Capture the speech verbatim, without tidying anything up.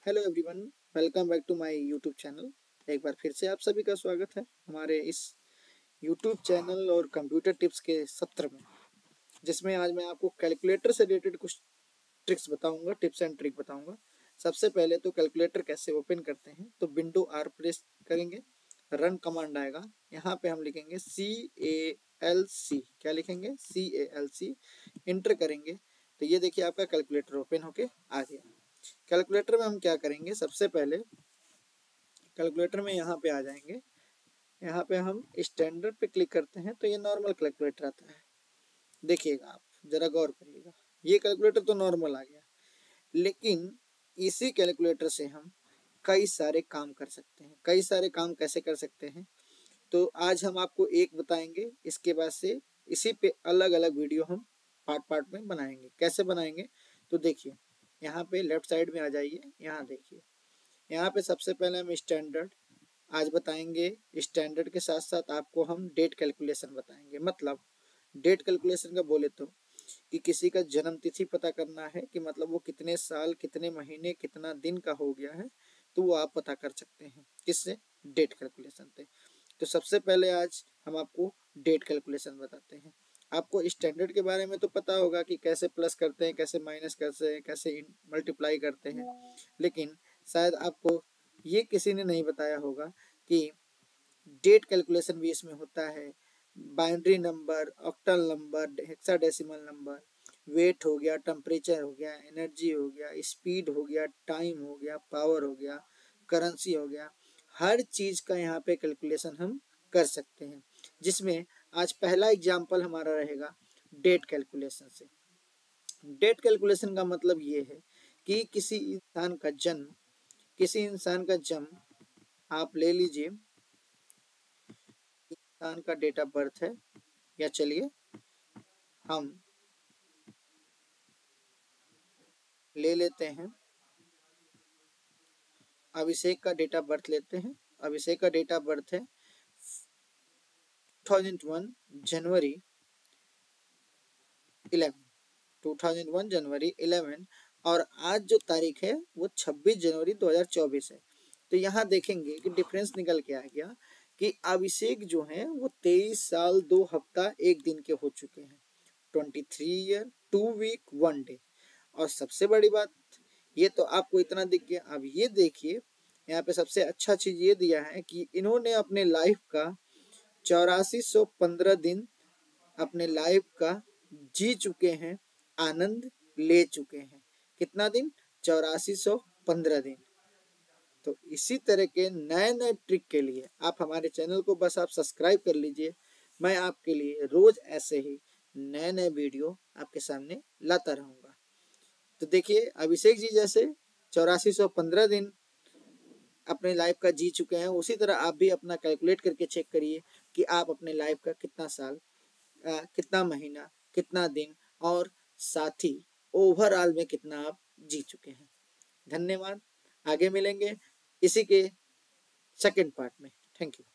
Hello everyone, welcome back to my YouTube channel. एक बार फिर से आप सभी का स्वागत है हमारे इस यूट्यूब चैनल और कंप्यूटर टिप्स के सत्र में, जिसमें आज मैं आपको कैलकुलेटर से रिलेटेड कुछ ट्रिक्स बताऊंगा, टिप्स एंड ट्रिक बताऊंगा। सबसे पहले तो कैलकुलेटर कैसे ओपन करते हैं, तो विंडो आर प्रेस करेंगे, रन कमांड आएगा, यहाँ पे हम लिखेंगे सी ए एल सी। क्या लिखेंगे? सी ए एल सी। इंटर करेंगे तो ये देखिए आपका कैलकुलेटर ओपन होके आ गया। कैलकुलेटर में हम क्या करेंगे, सबसे पहले कैलकुलेटर में यहाँ पे आ जाएंगे, यहाँ पे हम स्टैंडर्ड पे क्लिक करते हैं तो ये नॉर्मल कैलकुलेटर आता है। देखिएगा आप जरा गौर करिएगा, ये कैलकुलेटर तो नॉर्मल आ गया, लेकिन इसी कैलकुलेटर से हम कई सारे काम कर सकते हैं। कई सारे काम कैसे कर सकते हैं, तो आज हम आपको एक बताएंगे, इसके बाद से इसी पे अलग अलग वीडियो हम पार्ट पार्ट में बनाएंगे। कैसे बनाएंगे तो देखिए, यहाँ पे लेफ्ट साइड में आ जाइए, यहाँ देखिए, यहाँ पे सबसे पहले हम स्टैंडर्ड आज बताएंगे। स्टैंडर्ड के साथ साथ आपको हम डेट कैलकुलेशन बताएंगे। मतलब डेट कैलकुलेशन का बोले तो कि किसी का जन्म तिथि पता करना है कि मतलब वो कितने साल, कितने महीने, कितना दिन का हो गया है, तो वो आप पता कर सकते हैं किससे? डेट कैलकुलेशन से। तो सबसे पहले आज हम आपको डेट कैलकुलेशन बताते हैं। आपको स्टैंडर्ड के बारे में तो पता होगा कि कैसे प्लस करते हैं, कैसे माइनस करते हैं, कैसे मल्टीप्लाई करते हैं, लेकिन शायद आपको ये किसी ने नहीं बताया होगा कि डेट कैलकुलेशन भी इसमें होता है। Binary number, octal number, hexadecimal number, weight हो गया, टेम्परेचर हो गया, एनर्जी हो गया, स्पीड हो गया, टाइम हो गया, पावर हो गया, करेंसी हो गया, हर चीज का यहाँ पे कैलकुलेशन हम कर सकते हैं। जिसमें आज पहला एग्जाम्पल हमारा रहेगा डेट कैलकुलेशन से। डेट कैलकुलेशन का मतलब ये है कि किसी इंसान का जन्म किसी इंसान का जन्म आप ले लीजिए, इंसान का डेट ऑफ बर्थ है, या चलिए हम ले लेते हैं अभिषेक का डेट ऑफ बर्थ लेते हैं। अभिषेक का डेट ऑफ बर्थ है दो हज़ार एक जनवरी ग्यारह, दो हज़ार एक जनवरी ग्यारह, और आज जो तारीख है वो छब्बीस जनवरी दो हज़ार चौबीस है। तो यहाँ देखेंगे कि डिफरेंस निकल के आ गया कि अभिषेक जो है वो तेईस साल दो हफ्ता एक दिन के हो चुके हैं, तेईस year two week one day. और सबसे बड़ी बात, ये तो आपको इतना दिख गया। अब ये देखिए, यहाँ पे सबसे अच्छा चीज ये दिया है कि इन्होंने अपने लाइफ का चौरासी सौ पंद्रह दिन अपने लाइफ का जी चुके हैं, आनंद ले चुके हैं। कितना दिन? चौरासी सौ पंद्रह दिन। तो इसी तरह के नए नए ट्रिक के लिए आप हमारे चैनल को बस आप सब्सक्राइब कर लीजिए। मैं आपके लिए रोज ऐसे ही नए नए वीडियो आपके सामने लाता रहूंगा। तो देखिए, अभिषेक जी जैसे चौरासी सौ पंद्रह दिन अपने लाइफ का जी चुके हैं, उसी तरह आप भी अपना कैलकुलेट करके चेक करिए कि आप अपने लाइफ का कितना साल, आ, कितना महीना, कितना दिन, और साथ ही ओवरऑल में कितना आप जी चुके हैं। धन्यवाद। आगे मिलेंगे इसी के सेकंड पार्ट में। Thank you.